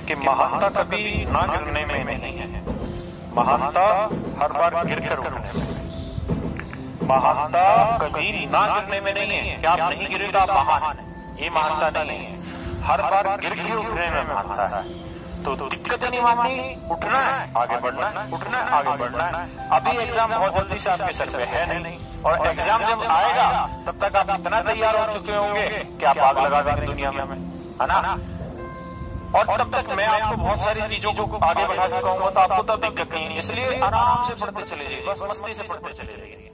कि महानता कभी ना गिरने में नहीं है, महानता हर बार गिर कर उठने में। महानता कभी ना गिरने में नहीं है कि आप नहीं गिरे तो आप महान है, ये महानता नहीं है। हर बार गिर के उठने में महानता है। तो दिक्कत नहीं माननी, उठना है, आगे बढ़ना है, उठना है, आगे बढ़ना है। अभी एग्जाम बहुत जल्दी से आपके सर पे है नहीं, और एग्जाम जब आएगा तब तक आप इतना तैयार हो चुके होंगे कि आप आग लगा देंगे दुनिया में, है ना। और तब तक मैं आपको बहुत सारी चीजों को आगे बढ़ा चुका हूँ, तो आपको तब दिक्कत नहीं है। इसलिए आराम से पढ़ते चले जाइए, बस मस्ती से पढ़ते चले जाइए।